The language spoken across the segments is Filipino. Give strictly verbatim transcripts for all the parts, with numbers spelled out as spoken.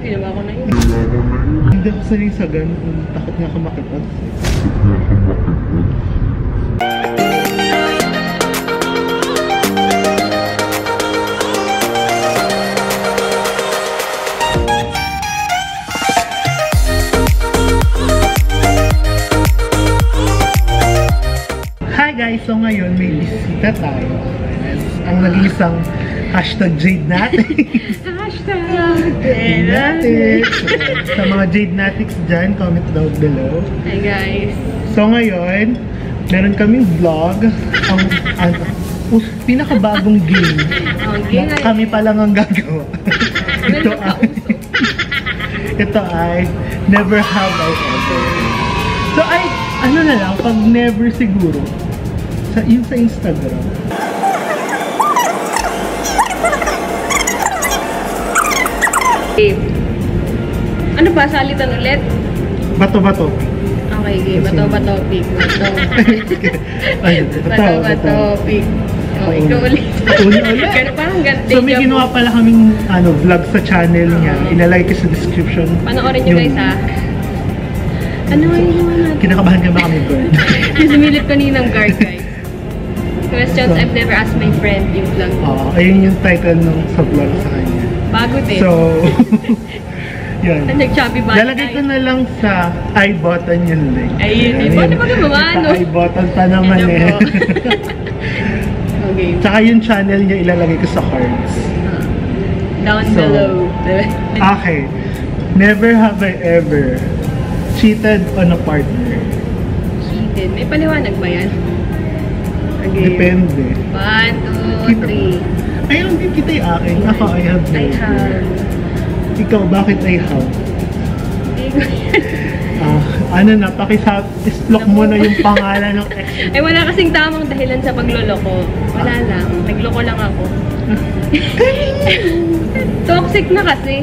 ginawa ko na yun. Hindi ako sanay sa ganun. Takot nga ako makipag. Hi guys! So ngayon may bisita tayo. Ang naging isang hashtag Jade natin. Hashtag Jade natin. Sa mga Jade natics dyan, comment down below. Hi guys. So ngayon, meron kaming vlog. Ang, ang uh, pinakabagong game. Okay, Na kami pa lang ang gagawa. Ito ay, ito ay Never Have I Ever. So ay, ano na lang, pag never siguro, sa, yun sa Instagram. Game. Ano pa? Salitan ulit? Bato-bato. Okay, game. Bato-bato pick. Bato. Ay, Bato-bato pick. Oh, ikaw ulit. Una ulit. Pero parang ganti. So may ginawa pala kaming ano, vlog sa channel niya. Ilalagay ko sa description. Panoorin nyo guys ha. Ano nga yung naman natin? Kinakabahan ka ba kami, girl? Sumilip kaninang guard guys. Questions I've never asked my friend yung vlog. Oo, ayun yung title nung sa vlog sa kanya. Bago din. So, yun. Nag-chubby ba? Lalagay ko na lang sa i button yun link. Ayun, di ba? Ano ba gumawa, no? Sa i button pa naman Ano eh. po? Okay. Tsaka yung channel niya ilalagay ko sa cards. Down So, below. Okay. Never have I ever cheated on a partner. Cheated. May paliwanag ba yan? Okay. Depende. One, two, three. Ayun din kita yung akin. Ako, I have I never. have. Ikaw, bakit I have? Hindi ko yan. Ah, ano na, pakisap-islock mo na yung pangalan ng ex. Ay, wala kasing tamang dahilan sa pagloloko. Wala lang. Nagloko lang ako. Toxic na kasi.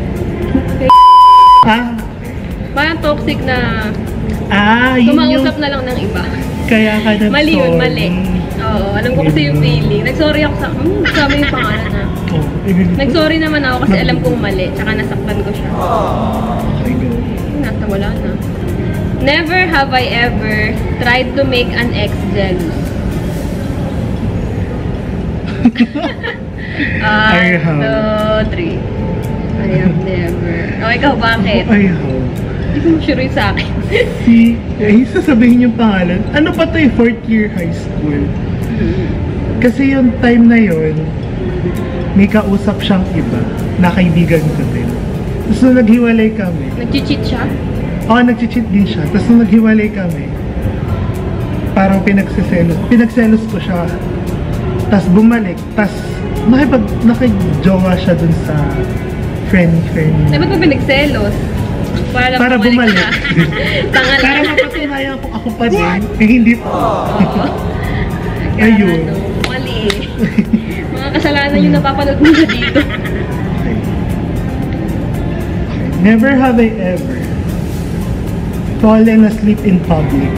Ah, Parang toxic na ah, yun yung... kumausap na lang ng iba. Kaya ka nag-sorry. Mali yun, mali. Oo, alam ko kasi yung feeling. Nag-sorry ako sa... Hmm, sabi yung pangalan na. Oh, ibig- Nag-sorry naman ako kasi alam kong mali. Tsaka nasaktan ko siya. Okay, go. Nasa wala na. Never have I ever tried to make an ex jealous. One, I have. two, three. I have never. O, ikaw bakit? I have. Hindi ko sure yun sa akin. Si... Eh, sasabihin yung pangalan. Ano pa to yung fourth year high school? Kasi yung time na yon may kausap siyang iba na kaibigan ko din. Tapos nung naghiwalay kami, Nag-cheat siya? oo, nag-cheat din siya. Tapos nung naghiwalay kami, parang pinagsiselos. Pinagselos ko siya. Tapos bumalik. Tapos nakipag, nakig-jowa siya dun sa friend-friend. Eh, ba't mo pinagselos? Para, Para bumalik. ka. Tanga Para lang. mapatunayan ko ako pa din. Eh, hindi po. Oo. Ayun. Ano, mali. Mga kasalanan yung napapanood mo na dito. Never have I ever fallen asleep in public.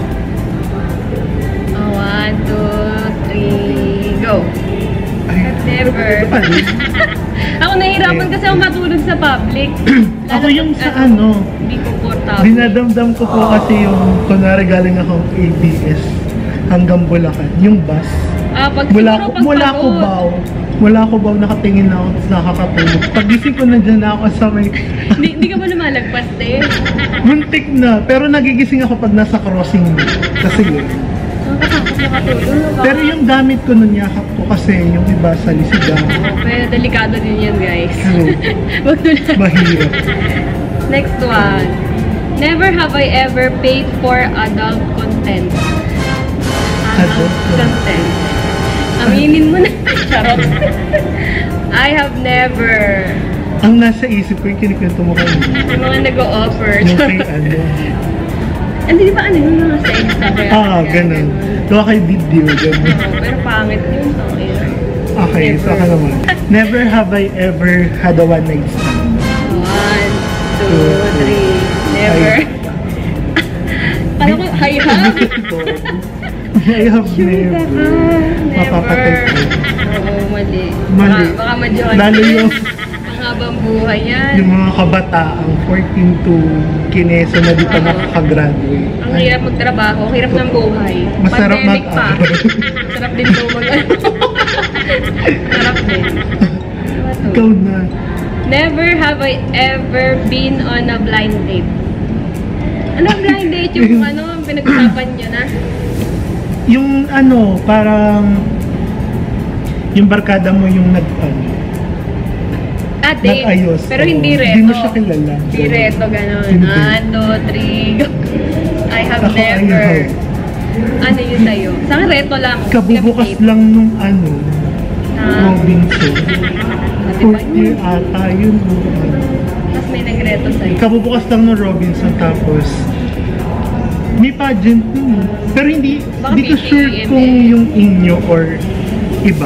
Oh, one, two, three, go. Ay, Never. ito pa rin. Ako nahihirapan kasi ako matulog sa public. Ako Lalo yung pag, sa ano, Hindi komportable. dinadamdam ko po kasi yung, kunwari galing akong A B S hanggang Bulacan, yung bus. Ah, pag Mula, siguro ko, pag mula ko pagod. baw, mula ko baw, nakatingin na ako, tapos nakakatulog. Pagising ko nandiyan na ako sa may, Hindi hindi ka ba lumalagpas, te? muntik na, pero nagigising ako pag nasa crossing na. Kasi yun. Nakakatakot makatulog. Pero yung gamit ko nun yakap ko kasi yung iba sa lisigang. Pero delikado din yan, guys. Ano, Wag tulad. mahirap. Next one. Never have I ever paid for adult content. Adult content. Aminin mo na. Charot. I have never. Ang nasa isip ko yung kinikwento mo kanina. Yung mga nag-o-offer. Yung kay ano. Hindi ba ano yung mga sex kaya? Ah, ganun. Gawa kay video, ganun. Oo, pero pangit yun. Okay. Okay, so ako naman. Never have I ever had a one night stand. One, two, three. Never. Kala ko, I have. I have never. Never. Mapapatay ko. Oo, mali. Mali. Baka, baka madyo. Lalo yung, Mahaba habang buhay yan. Yung mga kabataang fourteen to kineso na dito Oo. nakakagraduate. Ang hirap magtrabaho, ang hirap ng buhay. Masarap Pandemic pa. mag-aral. Masarap din daw mag Masarap din. Ano to? Ikaw na. Never have I ever been on a blind date. Ano ang blind date? Yung ano, pinag-usapan nyo na? Yung ano, parang yung barkada mo yung nag ano, Ah, date. nag-ayos. Pero Oo. hindi reto. Hindi mo siya kilala. Hindi reto, gano'n. Hindi. One, two, three, go. I have Ako, I never. have. Ano yun sa'yo? Sa akin, reto lang. Kabubukas Date. lang nung ano, Na, Robinson. Ate Fourth ba year yun? ata yun. o ano. Tapos may nagreto sa'yo. Kabubukas lang ng Robinson tapos may pageant dun. Pero hindi, Baka hindi ko B T sure M eh. kung yung inyo or iba.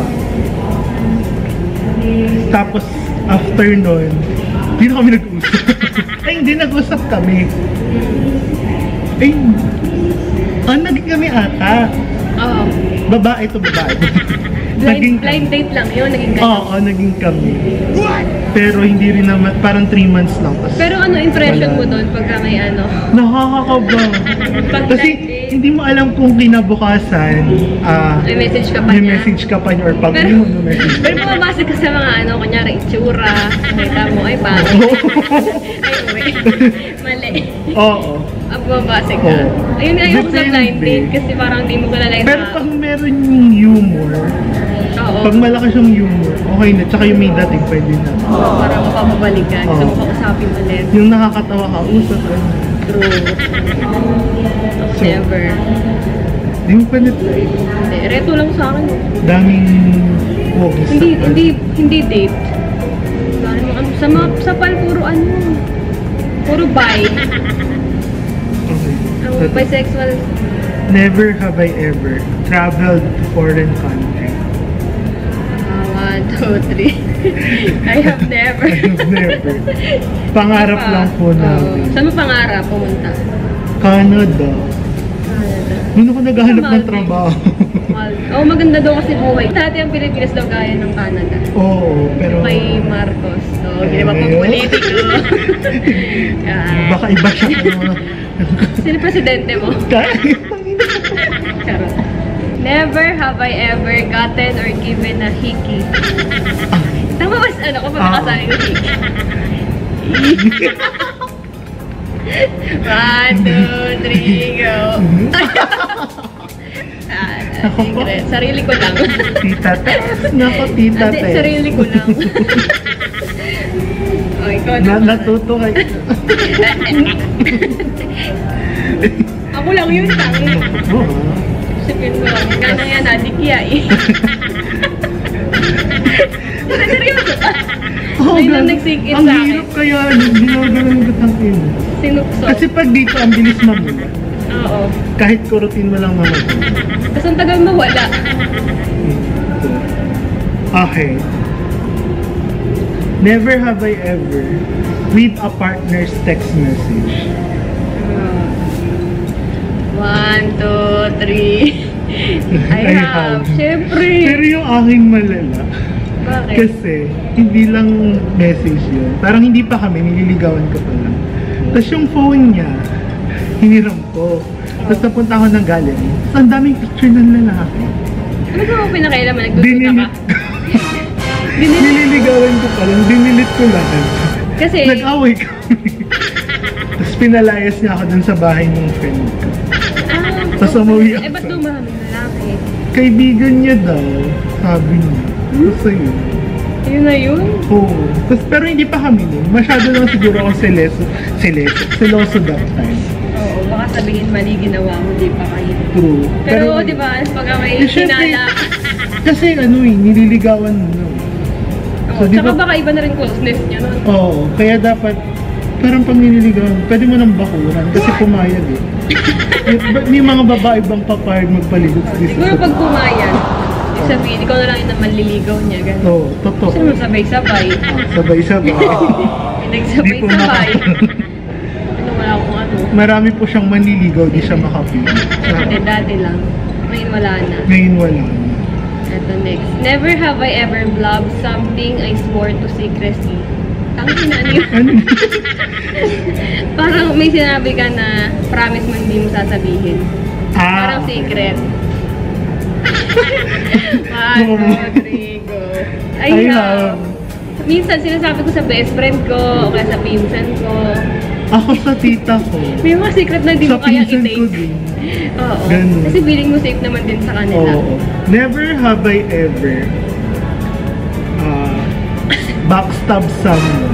Tapos after nun, hindi na kami nag-usap. Ay, hindi nag-usap kami. Ay, ah, naging kami ata. Oo. Babae to babae. Blind, blind date lang yun, naging ganun. Oo, naging kami. Pero hindi rin naman, parang three months lang. Tas, Pero ano impression wala. mo doon pagka may ano? nakakakaba. Pag Kasi blind date. hindi mo alam kung kinabukasan, ah, May message ka pa may niya? message ka pa niya or pag Pero, mo no message. pero bumabase ka sa mga ano, kunyari itsura, nakita mo, ay pa. Oo. Ay, uwi. Mali. Oo. Ang bumabase ka. Oo. Ayun nga yung sa blind Depende. date kasi parang hindi mo kilala yung Pero tao. pag meron yung humor, Oo. pag malakas yung humor, okay na. Tsaka yung may dating, pwede na. Oo, parang mapapabalik ka. Gusto mo Oo. kausapin ulit. Yung nakakatawa ka, usap ka. True. So, Never. Di mo pa na-try. Hindi, reto lang sa akin. oh. Daming wogis. Hindi, hindi, hindi date. Ano, ano, sa mga, sa pal, puro ano. Puro bi. Okay. Ang So, bisexual. never have I ever traveled to foreign country. Ah, one, two, three. I have never. I have never. Pangarap Pa. lang po Oo. namin. Saan mo pangarap pumunta? Canada. Canada. Doon ako naghahanap ng Maldives. trabaho. Mal- oh, maganda daw kasi buhay. Dati ang Pilipinas daw gaya ng Canada. Oo, pero Kay Marcos. So, Eh. hindi naman pang politiko. Ah, baka iba siya ano. Sino presidente mo? Kahit Charot. Never have I ever gotten or given a hickey. Tama ba sa ano ko pag Ah. nakasabi ko hickey? One, two, three, go. Ah, secret. Sarili ko lang. Tita Tess. Nako, Tita Hindi, Tess. sarili ko lang. Oh, ikaw Na, naman. natuto kay... Ako lang yun, tangi. Oo, ha? Sipin mo lang. Gana yan, adikya eh. Seryoso. Oo, May lang gan- nag-sink in ang sa akin. hirap kaya, ginagalan ko ng ino. Sinukso. Kasi pag dito, ang bilis mamula. Oo. Kahit kurutin mo lang naman. Tapos ang tagal mawala. Okay. Never have I ever read a partner's text message. One, two, three. I, I have. have. Siyempre. Pero yung aking malala, Bakit? kasi hindi lang message yun. Parang hindi pa kami, nililigawan ko pa lang. Tapos yung phone niya, hiniram ko. Tapos napunta ako ng gallery. Tapos ang daming picture ng lalaki. Ano ba mo pinakailaman? Nagdududa ka? Dinilit. Dinilit. Nililigawan ko pa lang, dinilit ko lahat. Kasi, Nag-away kami. Tapos pinalayas niya ako dun sa bahay ng friend ko. ah, Tapos umuwi ako eh, ba't sa- daw maraming lalaki? Kaibigan niya daw, sabi niya. Gusto yun. Yun na yun? Oo. Tapos, pero hindi pa kami nun. Masyado lang siguro ako seloso. Seloso. Seloso that time. Oo, baka sabihin mali ginawa mo, di pa kayo. True. Pero, di ba, pag may Eh, syempre, hinala, kasi ano eh, nililigawan mo. No? oh, di tsaka ba- baka iba na rin closeness niya nun. Oo. Kaya dapat, parang pag nililigawan, pwede mo nang bakuran kasi pumayag eh. may, may mga babae bang papayag magpaligot sa Siguro pag pumayag, ibig sabihin, ikaw na lang yung manliligaw niya, gano'n. Oo, totoo. Kasi mo sabay-sabay. Sabay-sabay. Pinagsabay-sabay. Ano, wala akong ano. Marami po siyang manliligaw, di siya makapili. Dati, dati lang. Ngayon wala na. Ngayon wala. Ito next. Never have I ever blubbed something I swore to secrecy. Tangin na ano yun? Ano? Parang may sinabi ka na promise mo hindi mo sasabihin. Ah, Parang okay. secret. One, two, three, go. I, I have. have. Minsan sinasabi ko sa best friend ko o kaya sa pinsan ko. Ako sa tita ko. May mga secret na di Sa mo kaya pinsan ko i-take. din. Oo. Ganun. Kasi feeling mo safe naman din sa kanila. Oo. Never have I ever uh, backstab someone.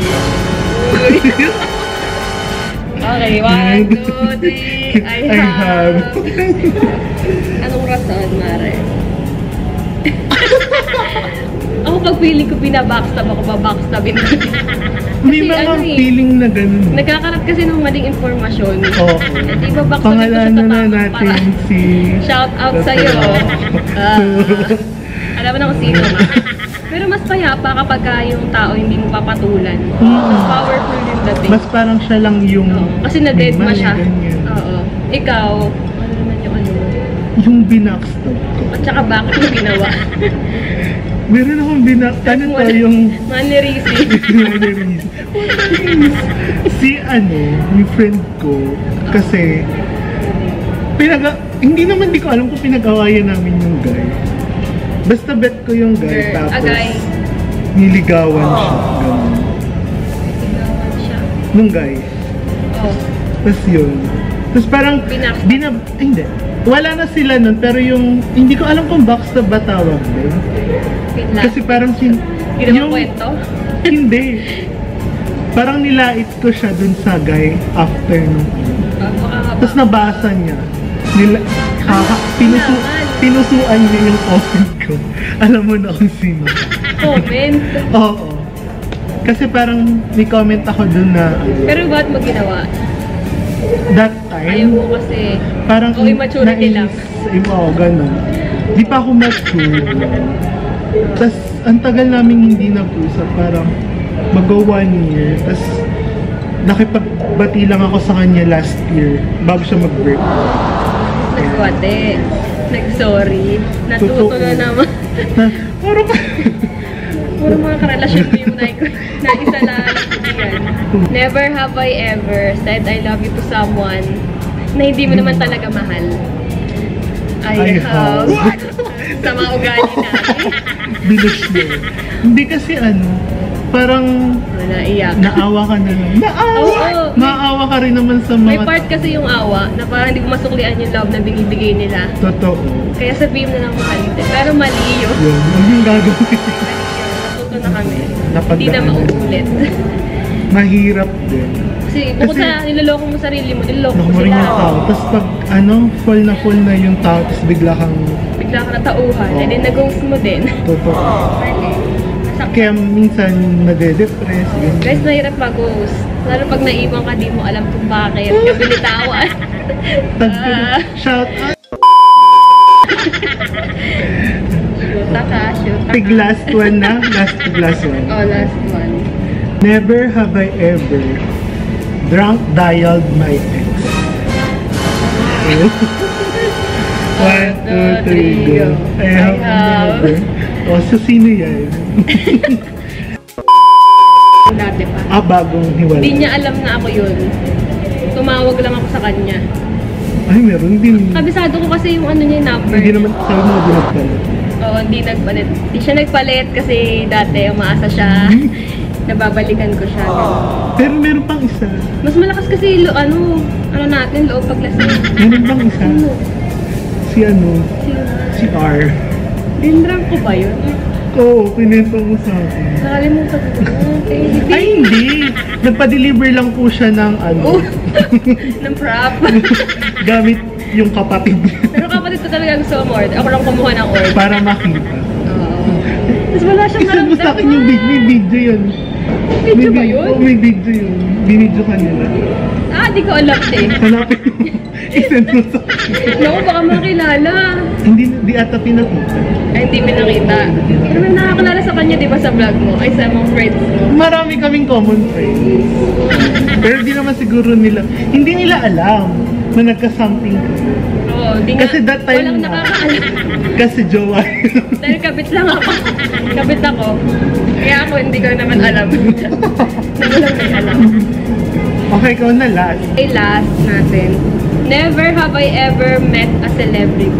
Okay, one, two, three. I I have. have. Anong rason, Mare? Ako pag feeling ko binabackstab ako, babackstabin ko. May Kasi mga ano eh, feeling na ganun. Nagkakarat kasi ng maling informasyon. Oo. At ibabackstabin ko sa Pangalanan na tamang natin paraan. si... Shout out sa'yo. Ah, alam mo na kung sino ka. Pero mas payapa kapag ka yung tao hindi mo papatulan. Mas powerful din dating. Mas parang siya lang yung... Oo, kasi na-dead may ma mali, siya. ganyan. Oo. Ikaw, ano naman yung ano mo? Yung binackstab ko. At saka bakit mo ginawa? Meron akong binak... Ano to yung... Mannerisi. Si ano, yung friend ko, kasi... Pinag... Hindi naman di ko alam kung pinag-awayan namin yung guy. Basta bet ko yung guy, Girl, tapos... a guy. Niligawan siya. Ganun. Ginawan siya. Nung guy. Oh. Tapos yun. Tapos parang... Binak- Binab... Ay, hindi. Wala na sila nun, pero yung... Hindi ko alam kung backstab ba tawag doon. Pinla. Kasi parang sin... Ginawa kwento? Hindi. Parang nilait ko siya dun sa guy after nung... Ah, makakaba. Tapos nabasa niya. Nila... Kaka... Pinusu... Pinusuan niya yung comment ko. Alam mo na kung sino. Comment? Oo. Kasi parang may comment ako dun na... Pero ba't mo ginawa? That Ayaw time... mo kasi... Parang O immaturity lang. Oo, ganun. Di pa ako mature. Tapos, ang tagal namin hindi nag-usap. Parang mag-go one year. Tapos, nakipagbati lang ako sa kanya last year bago siya mag-birthday. Nagwate. Nag-sorry. Natuto Totoo. na naman. Parang... Puro mga karelasyon mo yung na- naisa lang yan. Never have I ever said I love you to someone na hindi mo naman talaga mahal. I, I have. have. Sa mga ugali natin. Binush mo. Hindi kasi ano, parang Wala, iyak. naawa ka na lang. Naawa! Oo, may- Naawa ka rin naman sa May mga... part kasi yung awa na parang hindi ko masuklian yung love na binibigay nila. Totoo. Kaya sabihin mo na lang mahal din. Pero mali yun. Yun, ano yung gagawin? Natuto na kami. Napagdaan Hindi na na. mauulit. Mahirap din. Kasi bukod Kasi- sa niloloko mo sarili mo, niloloko Naku mo mo rin sila. yung tao. Tapos pag ano, full na full na yung tao, tapos bigla kang Bigla ka natauhan. Oo. And then nag-ghost mo din. totoo. Mali. Masakit. Kaya minsan nade-depress. ganyan. Guys, mahirap mag-ghost. Lalo pag naiwan ka, di mo alam kung bakit. Ka binitawan. Tag ka na. Ah. Shout out. Shoota ka, shoota Pig ka. last one na. Last pig last one. Oh, last one. Never have I ever drunk dialed my ex. One, two, three, go. I have, I have. never. O, so sino yan? Dati pa. Ah, bagong hiwalay. Hindi niya alam na ako yun. Tumawag lang ako sa kanya. Ay, meron din. Kabisado ko kasi yung ano niya yung number. Hindi naman, sabi mo, binagpalit. Oo, hindi nagpalit. Hindi siya nagpalit kasi dati umaasa siya. Nababalikan ko siya. Pero meron pang isa. Mas malakas kasi lo, ano, ano natin, loob paglasing. Meron pang isa. Sino? Si ano, Sino? si R. Dinrang ko ba yun? Oo, oh, pinento mo sa akin. Nakalimutan ko na. Eh, hindi. Ay, hindi. Nagpa-deliver lang po siya ng ano, Oh, ng prop. gamit yung kapatid niya Pero kapatid ko talaga gusto mo order. Ako lang kumuha ng order. para makita. Oo. Tapos wala siyang Isend mo sa akin yung video, may video yun. Video May ba vi- yun? Oo, may video yun. Binidyo ka nila. Ah, di ko alam eh. Hanapin mo. Isend mo sa akin. Naku, baka makilala. Hindi, di ata pinakita. Ay, hindi mo nakita. Pero may nakakilala sa kanya, di ba, sa vlog mo? Ay, sa mga friends mo. Marami kaming common friends. Pero di naman siguro nila, hindi nila alam na nagka-something kayo. Oo, di nga. Kasi that time Walang na- nakakaalam. Kasi jowa. Dahil kabit lang ako. Kabit ako. Kaya ako hindi ko naman alam. Na walang may alam. Okay, ikaw na last. Okay, last natin. Never have I ever met a celebrity.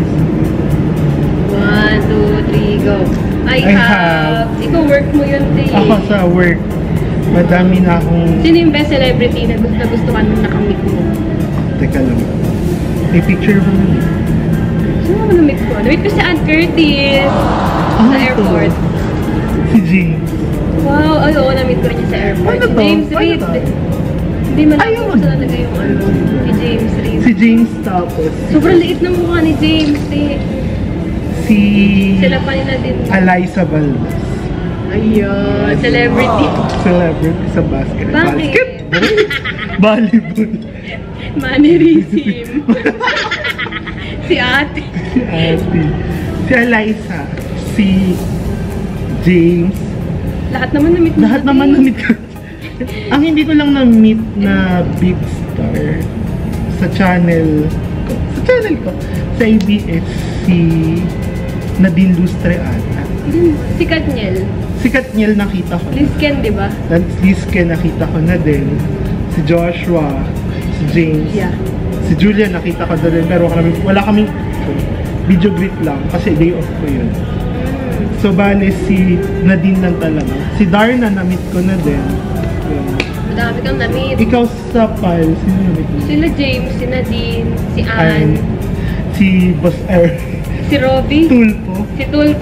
One, two, three, go. I, I have. have. Ikaw work mo yun, Tay. Ako sa work, madami na akong... Sino yung best celebrity na gusto, na gusto ka nung nakamit mo? Teka lang. May picture mo na eh. Sino mo namit ko? Namit ko si Aunt Curtis. Ano sa to? airport. Si James. Wow, ay oo, namit ko rin niya sa airport. Ano to? James Ano Reid. to? Hindi man Ayun. ako sa talaga yung ano, si James Reid. Si James tapos. Sobrang liit ng mukha ni James, eh. Si... Sila pa nila din. Eliza Valdez. Ayun, celebrity. Celebrity sa basket. Bakit? Basketball? Volleyball. Mannerism. Si ate. Si Ate. Si Eliza. Si James. Lahat naman na-meet mo. Lahat natin. naman na-meet ko. Ang hindi ko lang na-meet na big star sa channel ko. Sa channel ko. Sa A B S si Nadine Lustre ata. Si Katniel. Si Katniel nakita ko. Liz Ken, di ba? At Lizke nakita ko na din. Si Joshua. Si James. Yeah. Si Julia nakita ko na din. Pero wala kami, wala kaming video greet lang. Kasi day off ko yun. So bali si Nadine lang talaga. Si Darna na-meet ko na din. Yun. Madami kang na-meet. Ikaw sa pile, sino na-meet mo? Sila James, si Nadine, si Ann. Ann, Si Boss Air. si Robby, Tulpo. si Tulpo.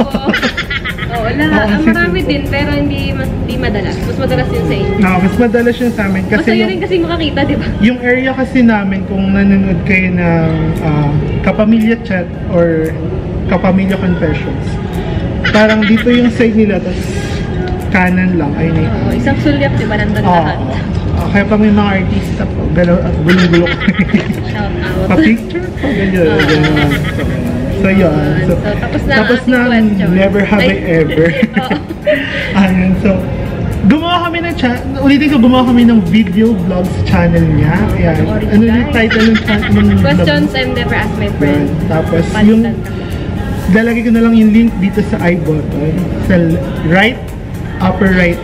Oo, lahat. Oo, Ang si marami Tulpo. din, pero hindi, mas, hindi madalas. Mas madalas yun sa inyo. No, mas madalas yun sa amin. Kasi Masaya yung, rin kasi makakita, di ba? yung area kasi namin, kung nanonood kayo ng ah, Kapamilya Chat or Kapamilya Confessions, parang dito yung side nila, tapos kanan lang. Ayun eh. Oo, isang sulyap, di ba? Nandun Oo. lahat. Ah, kaya pag may mga artista po, galaw at gulong-gulo ko. Shout out. Pa-picture po, ganyan. Oo. ganyan. So, so yun. So, So, tapos na ang tapos ating na, question. never have I Ay. ever. Oo. Ayun, so, gumawa kami ng channel, ulitin ko, gumawa kami ng video vlogs channel niya. Ayan. Sorry, Ano yung guys. title ng channel? ng Questions vlog? I've never asked my Yan. friend. Tapos, yung, Palitan kami. lalagay ko na lang yung link dito sa I button. Sa right, upper right.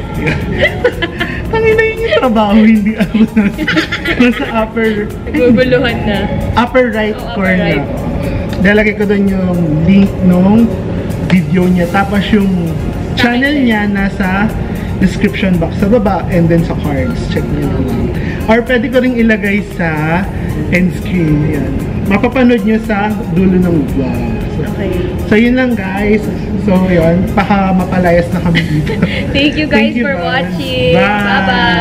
Tangina yun yung trabaho, hindi ako nasa, nasa upper, Naguguluhan na. upper right Oh, upper corner. right. Lalagay ko doon yung link nung video niya. Tapos yung channel niya nasa description box sa baba and then sa cards. Check niyo na lang. Or pwede ko ring ilagay sa end screen. Yan. Mapapanood niyo sa dulo ng vlog. So, Okay. so yun lang guys. So yun, baka mapalayas na kami dito. Thank you guys Thank you, for bye. watching. Bye. Bye-bye.